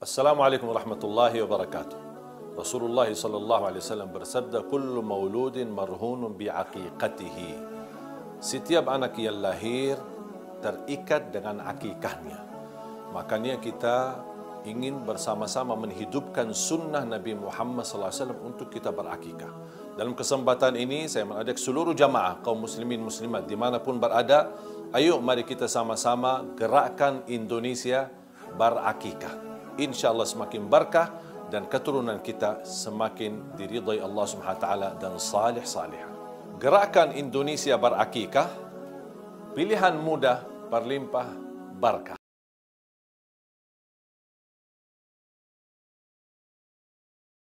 Assalamualaikum warahmatullahi wabarakatuh. Rasulullah sallallahu alaihi wasallam bersabda, "Kullu mauludin marhunun bi'aqiqatihi." Setiap anak yang lahir terikat dengan akikahnya. Makanya kita ingin bersama-sama menghidupkan sunnah Nabi Muhammad sallallahu alaihi wasallam untuk kita berakikah. Dalam kesempatan ini saya mengajak seluruh jamaah kaum muslimin muslimat dimanapun berada, ayo mari kita sama-sama gerakkan Indonesia berakikah. InsyaAllah semakin berkah dan keturunan kita semakin diridai Allah Subhanahu Wa Taala dan salih-salihah. Gerakan Indonesia berakikah, pilihan mudah berlimpah berkah.